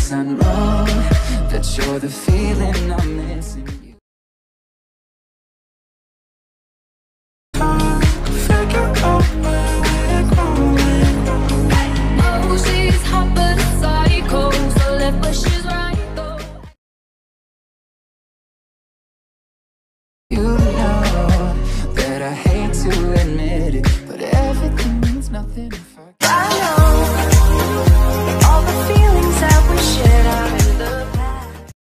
'cause I know that you're the feeling I'm missing. Figure out where we're going. Oh, she's hot but a psycho, so left but she's right though. You know that I hate to admit it, but everything means nothing if I